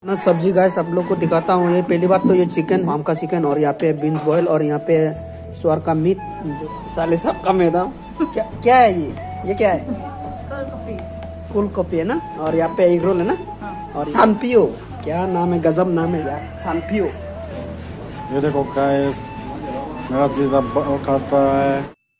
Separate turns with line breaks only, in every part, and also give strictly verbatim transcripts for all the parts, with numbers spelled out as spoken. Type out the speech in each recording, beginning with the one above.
मैं सब्जी गाय सब लोग को दिखाता हूँ। ये पहली बात तो ये चिकन, आम का चिकन, और यहाँ पे बीन्स बॉयल, और यहाँ पे सुअर का मीट, साले सब का मैदान। क्या क्या है ये ये क्या है? फुल कॉपी है ना। और यहाँ पे एग रोल है ना। और सानपियो, क्या नाम है, गजब नाम है यार, सानपियो।
ये देखो गाइस, मेरा चीज अब खाता है।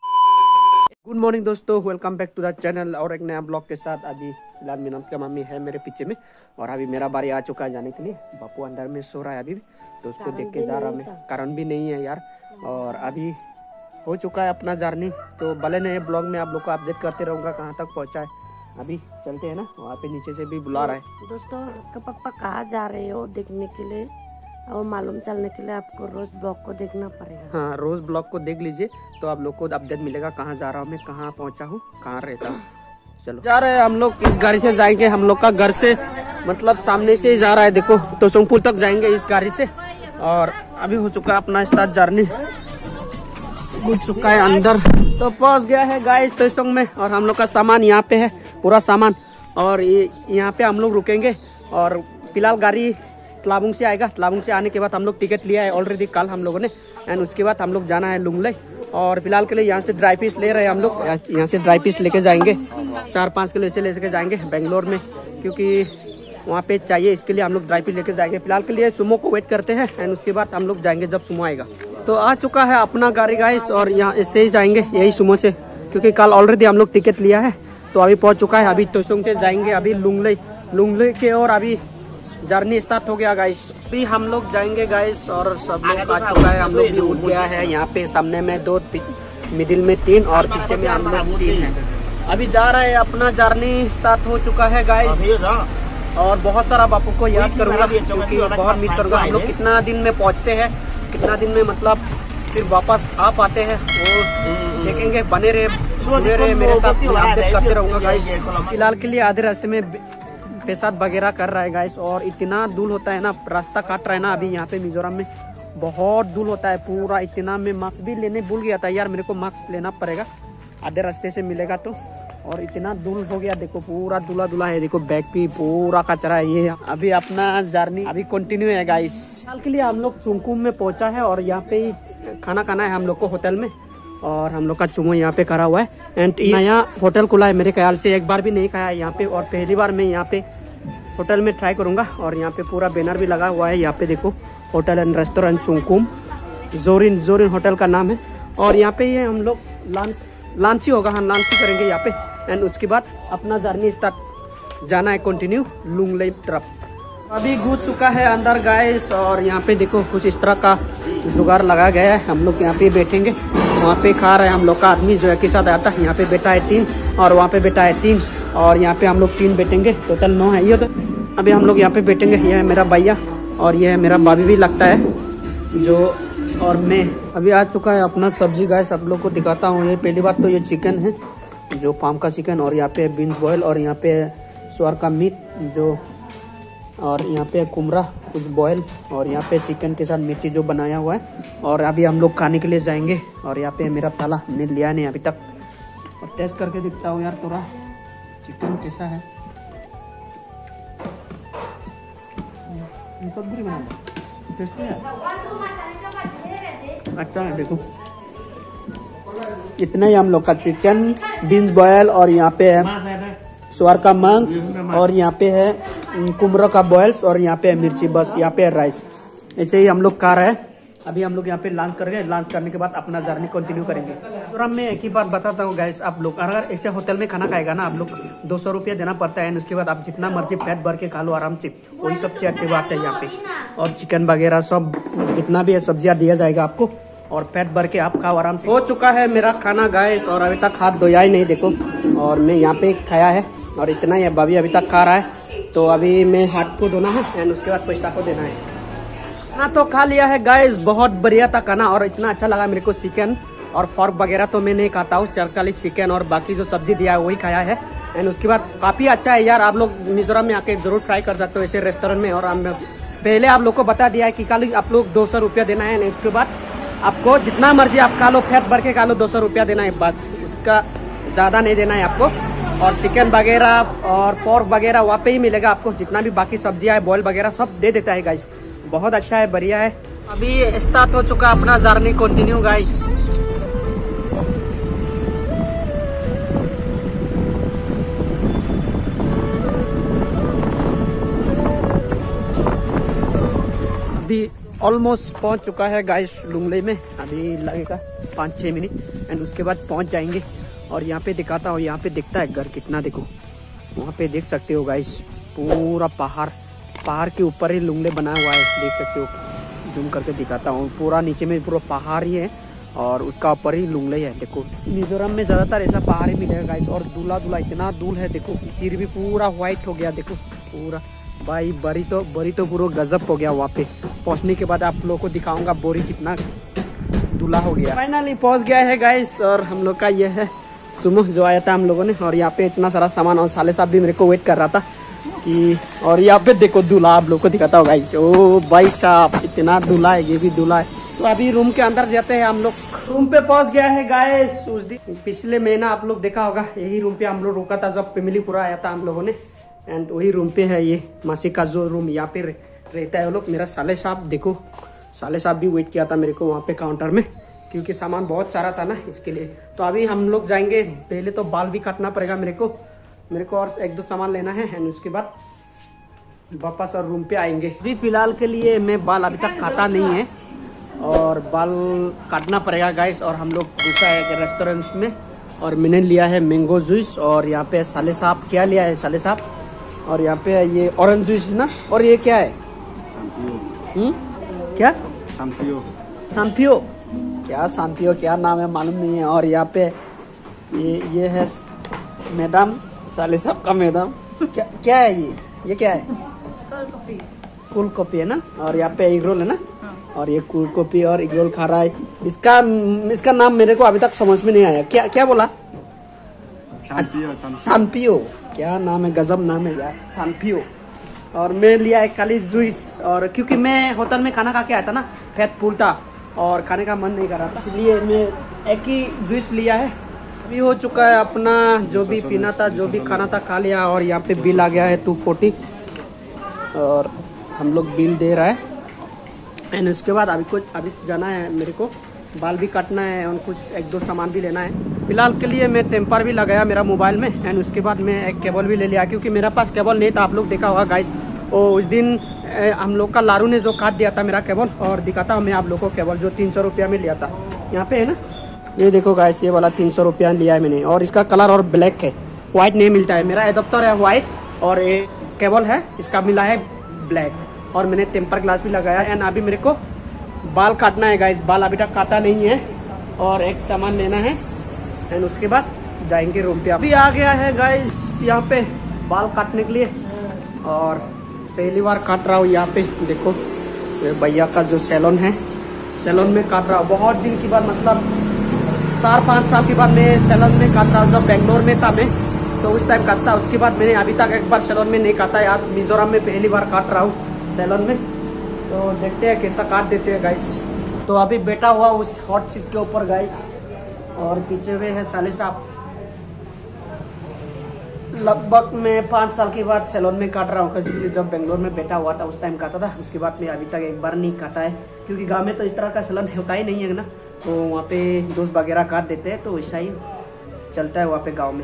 गुड मॉर्निंग दोस्तों, welcome back to the channel और एक नया ब्लॉग के साथ। अभी फिलहाल मीनम का मम्मी है मेरे पीछे में, और अभी मेरा बारी आ चुका है जाने के लिए। बापू अंदर में सो रहा है अभी भी, तो उसको देख के जा रहा मैं। कारण भी नहीं है यार। और अभी हो चुका है अपना जर्नी, तो भले नए ब्लॉग में आप लोग को अपडेट करते रहूँगा कहाँ तक पहुँचा है। अभी चलते हैं ना, वहाँ पे नीचे से भी बुला रहा है।
दोस्तों आपका पापा कहाँ जा रहे हो देखने के लिए, और मालूम चलने के लिए आपको रोज ब्लॉग को देखना पड़ेगा।
हाँ, रोज ब्लॉग को देख लीजिए तो आप लोग को अपडेट मिलेगा कहाँ जा रहा हूँ मैं, कहाँ पहुँचा हूँ, कहाँ रहता हूँ। चलो जा रहे हैं हम लोग, इस गाड़ी से जाएंगे। हम लोग का घर से मतलब सामने से ही जा रहा है, देखो तोसंगपुर तक जाएंगे इस गाड़ी से। और अभी हो चुका है अपना स्टार्ट जर्नी, घुस चुका है अंदर, तो पहुंच गया है गाइस तोसंग में। और हम लोग का सामान यहाँ पे है, पूरा सामान। और ये यहाँ पे हम लोग रुकेंगे। और फिलहाल गाड़ी तलाबुंग से आएगा। तलाबुंग से आने के बाद हम लोग टिकट लिया है ऑलरेडी कल हम लोगों ने, एंड उसके बाद हम लोग जाना है लुंगलई। और फिलहाल के लिए यहाँ से ड्राई पीस ले रहे हैं हम लोग, यहाँ से ड्राई पीस लेके जाएंगे, चार पाँच किलो ऐसे लेके जाएंगे बेंगलोर में, क्योंकि वहाँ पे चाहिए, इसके लिए हम लोग ड्राई पीस लेके जाएंगे। फिलहाल के लिए सुमो को वेट करते हैं, एंड उसके बाद हम लोग जाएंगे जब सुमो आएगा। तो आ चुका है अपना गाड़ी गाइस, और यहाँ इससे ही जाएंगे, यही सुमो से, क्योंकि कल ऑलरेडी हम लोग टिकट लिया है। तो अभी पहुँच चुका है, अभी तोसंग से जाएंगे अभी लुंगलई, लुंगलई के। और अभी जर्नी स्टार्ट हो गया गाइस, अभी हम लोग जाएंगे गाइस। और सब लोग आ चुका है, हम लोग भी उठ गया है। यहाँ पे सामने में दो, मिडिल में तीन, और पीछे में हम लोग तीन है। अभी जा रहे हैं, अपना जर्नी स्टार्ट हो चुका है गाइस। और बहुत सारा बापू को याद करूंगा, क्योंकि बहुत मिस करूंगा। हम लोग कितना दिन में पहुंचते हैं, कितना दिन में मतलब फिर वापस आ पाते हैं, वो देखेंगे। बने रहे बने रहे मेरे साथ, अपडेट करते रहूंगा गाइस। फिलहाल के लिए आधे रास्ते में पेशाब वगैरह कर रहा है गाइस। और इतना दूर होता है ना, रास्ता काट रहा है ना अभी यहाँ पे मिजोरम में, बहुत दूर होता है पूरा। इतना मैं मास्क भी लेने भूल गया था यार, मेरे को मास्क लेना पड़ेगा, आधे रास्ते से मिलेगा तो। और इतना दूर हो गया, देखो पूरा दूल्हा दूल्हा है, देखो बैग भी पूरा कचरा है ये। अभी अपना जर्नी अभी कंटिन्यू है गाइस। फिलहाल के लिए हम लोग चुंकुम में पहुंचा है, और यहाँ पे खाना खाना है हम लोग को होटल में। और हम लोग का चुमो यहाँ पे करा हुआ है, एंड नया होटल खुला है, मेरे ख्याल से एक बार भी नहीं खाया है यहाँ पे, और पहली बार मैं यहाँ पे होटल में ट्राई करूंगा। और यहाँ पे पूरा बैनर भी लगा हुआ है, यहाँ पे देखो होटल एंड रेस्टोरेंट चुंकुम, जोरिन जोरिन होटल का नाम है। और यहाँ पे ये हम लोग लंच लंच ही होगा, हाँ लंच ही करेंगे यहाँ पे। एंड उसके बाद अपना जर्नी स्टार्ट, जाना है कंटिन्यू लुंगलई तरफ। अभी घुस चुका है अंदर गाइस, और यहाँ पे देखो कुछ इस तरह का जुगाड़ लगा गया है। हम लोग यहाँ पे बैठेंगे, वहाँ पे खा रहे हैं हम लोग का आदमी जो है के साथ आता है। यहाँ पे बैठा है तीन, और वहाँ पे बैठा है तीन, और यहाँ पे हम लोग तीन बैठेंगे, टोटल नौ है ये। तो अभी हम लोग यहाँ पे बैठेंगे, ये है मेरा भैया, और ये है मेरा भाभी भी लगता है जो, और मैं। अभी आ चुका है अपना सब्जी गाय, सब लोग को दिखाता हूँ। ये पहली बात तो ये चिकन है, जो फार्म का चिकन, और यहाँ पे बीन्स बॉयल, और यहाँ पे सुअर का मीट जो, और यहाँ पे कुमरा कुछ बॉयल, और यहाँ पे चिकन के साथ मिर्ची जो बनाया हुआ है। और अभी हम लोग खाने के लिए जाएंगे। और यहाँ पे मेरा ताला ने लिया नहीं अभी तक, और टेस्ट करके दिखता हूँ यार थोड़ा चिकन कैसा है। अच्छा है, देखो इतना ही हम लोग का चिकन, बीन्स बॉयल, और यहाँ पे है सुअर का मांस, और यहाँ पे है कुमरा का बॉयल्स, और यहाँ पे है मिर्ची, बस यहाँ पे है राइस। ऐसे ही हम लोग खा रहे हैं। अभी हम लोग यहाँ पे लंच करेंगे, लंच करने के बाद अपना जर्नी कंटिन्यू करेंगे। तो मैं एक ही बात बताता हूँ गाइस, आप लोग अगर ऐसे होटल में खाना खाएगा ना, आप लोग दो सौ रुपया देना पड़ता है। उसके बाद आप जितना मर्जी पेट भर के खा लो आराम से, वही सबसे अच्छी बात है यहाँ पे। और चिकन वगैरह सब जितना भी है सब्जियाँ दिया जाएगा आपको, और पेट भर के आप खाओ आराम से। हो चुका है मेरा खाना गाइस, और अभी तक हाथ धोया ही नहीं देखो। और मैं यहाँ पे खाया है, और इतना ही है, भाभी अभी तक खा रहा है। तो अभी मैं हाथ को धोना है, एंड उसके बाद पैसा को देना है। खाना तो खा लिया है गाइस, बहुत बढ़िया था खाना, और इतना अच्छा लगा मेरे को। चिकन और फॉर्क वगैरह तो मैं नहीं खाता हूँ, चरकाली चिकन और बाकी जो सब्जी दिया है वही खाया है। एंड उसके बाद काफी अच्छा है यार, आप लोग मिजोरम में आके जरूर ट्राई कर सकते हो ऐसे रेस्टोरेंट में। और हम पहले आप लोग को बता दिया है कि खाली आप लोग दो सौ रुपया देना है, उसके बाद आपको जितना मर्जी आप खा लो, पेट भर के खा लो, दो सौ रुपया देना है बस, उसका ज्यादा नहीं देना है आपको। और चिकन वगैरह और पोर्क वगैरह वहाँ पे ही मिलेगा आपको। जितना भी बाकी सब्जियां है बॉयल वगैरह सब दे देता है गाइस। बहुत अच्छा है, बढ़िया है। अभी स्टार्ट हो चुका अपना जर्नी कंटिन्यू गाइस। अभी ऑलमोस्ट पहुंच चुका है गाइस लुंगले में। अभी लगेगा पाँच छः मिनट एंड उसके बाद पहुंच जाएंगे। और यहाँ पे दिखाता हूँ, यहाँ पे दिखता है घर कितना, देखो वहाँ पे देख सकते हो गाइस। पूरा पहाड़ पहाड़ के ऊपर ही लुंगले बना हुआ है, देख सकते हो। जूम करके दिखाता हूँ, पूरा नीचे में पूरा पहाड़ ही है और उसका ऊपर ही लुंगले है। देखो मिजोरम में ज़्यादातर ऐसा पहाड़ ही मिलेगा गाइस। और दूल्हा दूल्हा इतना दूल है, देखो सिर भी पूरा व्हाइट हो गया, देखो पूरा भाई। बरी तो बरी तो पूरा गजब हो गया। वहाँ पे पहुँचने के बाद आप लोगों को दिखाऊंगा बोरी कितना दूल्हा हो गया। फाइनली पहुँच गया है गाइस। और हम लोग का ये है सुमो जो आया था हम लोगों ने। और यहाँ पे इतना सारा सामान, और साले साहब भी मेरे को वेट कर रहा था कि। और यहाँ पे देखो दूल्हा आप लोग को दिखाता होगा गाइस। ओ भाई साहब इतना दूल्हा है, ये भी दूल्हा है। तो अभी रूम के अंदर जाते हैं हम लोग। रूम पे पहुंच गया है गाइस। उस दिन पिछले महीना आप लोग देखा होगा, यही रूम पे हम लोग रुका था जब फैमिली पूरा आया था हम लोगों ने। एंड वही रूम पे है ये मासी का जो रूम, यहाँ पे रहता है वो लोग। मेरा साले साहब देखो, साले साहब भी वेट किया था मेरे को वहाँ पे काउंटर में, क्योंकि सामान बहुत सारा था ना इसके लिए। तो अभी हम लोग जाएंगे, पहले तो बाल भी काटना पड़ेगा मेरे को मेरे को और एक दो सामान लेना है एंड उसके बाद वापस और रूम पे आएंगे। अभी फिलहाल के लिए मैं बाल अभी तक काटा नहीं है और बाल काटना पड़ेगा गाइस। और हम लोग घुसा है रेस्टोरेंट में और मैंने लिया है मैंगो जूस। और यहाँ पे साले साहब क्या लिया है साले साहब, और यहाँ पे ये ऑरेंज जूस है ना। और ये क्या है, हम्म क्या
शांतियो
शांतियो क्या शांतियो क्या नाम है मालूम नहीं है। और यहाँ पे ये ये है मैडम, साले साहब का मैडम। क्या क्या है ये ये क्या है, कूल कॉफी है ना। और यहाँ पे एग रोल है ना। और ये कूल कॉफी और एग रोल खा रहा है। इसका इसका नाम मेरे को अभी तक समझ में नहीं आया, क्या क्या बोला, शांतियो। क्या नाम है, गजब नाम है यार, शांतियो। और मैं लिया है खाली जूस। और क्योंकि मैं होटल में खाना खा के आया था ना, पेट फूल था और खाने का मन नहीं कर रहा था, इसलिए मैं एक ही जूस लिया है। अभी हो चुका है अपना जो भी पीना था, जो भी खाना था खा लिया। और यहाँ पे बिल आ गया है टू फोर्टी और हम लोग बिल दे रहा है। एंड उसके बाद अभी कुछ अभी जाना है मेरे को, बाल भी काटना है और कुछ एक दो सामान भी लेना है। फिलहाल के लिए मैं टेम्पर भी लगाया मेरा मोबाइल में। एंड उसके बाद मैं एक केबल भी ले लिया, क्योंकि मेरे पास केबल नहीं था। आप लोग देखा होगा गाइस, वो उस दिन हम लोग का लारू ने जो काट दिया था मेरा केबल। और दिखाता हूँ मैं आप लोग को केबल जो तीन सौ रुपया में लिया था। यहाँ पे है ना, ये देखो गाइस, ये वाला तीन सौ रुपया लिया है मैंने। और इसका कलर और ब्लैक है, व्हाइट नहीं मिलता है। मेरा एडप्टर है व्हाइट और ये केबल है इसका मिला है ब्लैक। और मैंने टेम्पर ग्लास भी लगाया। एंड अभी मेरे को बाल काटना है गाइस, बाल अभी तक काटा नहीं है और एक सामान लेना है। एंड उसके बाद जाएंगे रूम पे। अभी आ गया है गाइस यहाँ पे बाल काटने के लिए और पहली बार काट रहा हूँ यहाँ पे। देखो भैया का जो सैलून है, सैलून में काट रहा हूँ बहुत दिन के बाद, मतलब चार पाँच साल के बाद मैं सैलून में काट रहा हूँ। जब बेंगलोर में था मैं तो उस टाइम काटता, उसके बाद मैंने अभी तक एक बार सैलून में नहीं काटा है। आज मिजोरम में पहली बार काट रहा हूँ सैलून में। तो देखते हैं कैसा काट देते हैं गाइस। तो अभी बैठा हुआ उस हॉट सीट के ऊपर गाइस और पीछे हुए है साले साहब। लगभग मैं पाँच साल के बाद सैलून में काट रहा हूँ, जब बेंगलोर में बैठा हुआ था उस टाइम काटा था। उसके बाद मैं अभी तक एक बार नहीं काटा है, क्योंकि गांव में तो इस तरह का सैलून होता ही नहीं है ना। तो वहाँ पे दोस्त वगैरह काट देते हैं, तो वैसा ही चलता है वहाँ पे गाँव में।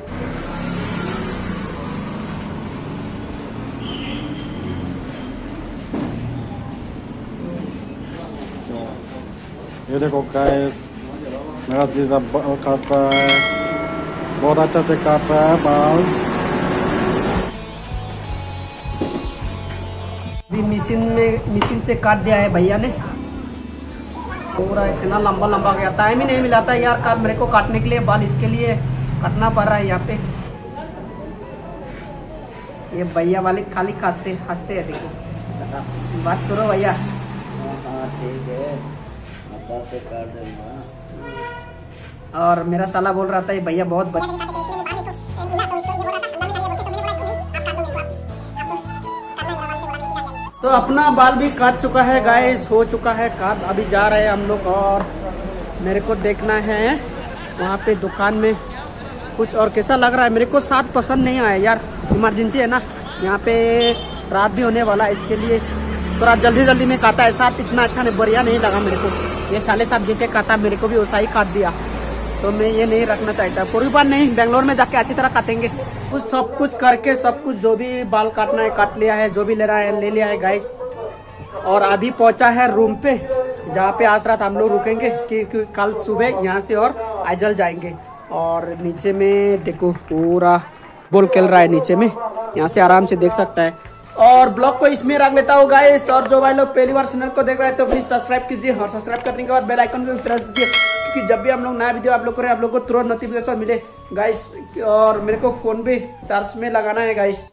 ये देखो गाइस, मेरा जीजा बाल काट रहा है, बहुत अच्छा से काट रहा है बाल।
अभी मशीन में मशीन से काट दिया है भैया ने। पूरा इतना लंबा लंबा गया, टाइम ही नहीं मिला था यार काट मेरे को काटने के लिए बाल, इसके लिए काटना पड़ रहा है यहाँ पे। ये भैया वाले खाली खांसते हंसते है, देखो बात करो भैया।
हाँ ठीक है, अच्छा से काट दूंगा।
और मेरा साला बोल रहा था ये भैया बहुत बच... तो अपना बाल भी काट चुका है गाइस, हो चुका है काट। अभी जा रहे हैं हम लोग और मेरे को देखना है वहाँ पे दुकान में कुछ और कैसा लग रहा है मेरे को साथ पसंद नहीं आया यार, इमरजेंसी है ना यहाँ पे, रात भी होने वाला है इसके लिए थोड़ा जल्दी जल्दी में काटा है। साथ इतना अच्छा नहीं, बढ़िया नहीं लगा मेरे को, ये साले साथ जैसे काटा मेरे को भी वैसा ही काट दिया, तो मैं ये नहीं रखना चाहता। पूरी बार नहीं, बेंगलोर में जाके अच्छी तरह काटेंगे। कुछ सब कुछ करके सब कुछ जो भी बाल काटना है काट लिया है, जो भी ले रहा है ले लिया है गाइस। और अभी पहुंचा है रूम पे, जहाँ पे आज रात हम लोग रुकेंगे क्योंकि कल सुबह यहाँ से और आइजल जाएंगे। और नीचे में देखो पूरा बॉल खेल रहा है नीचे में, यहाँ से आराम से देख सकता है। और ब्लॉग को इसमें रख लेता हूँ गाइस। और जो भाई लोग पहली बार चैनल को देख रहे हैं तो प्लीज सब्सक्राइब कीजिए, और सब्सक्राइब करने के बाद बेल आइकन को प्रेस कीजिए, क्योंकि जब भी हम लोग नया वीडियो आप लोग करें आप लोग को तुरंत नोटिफिकेशन मिले गाइस। और मेरे को फोन भी चार्ज में लगाना है गाइस।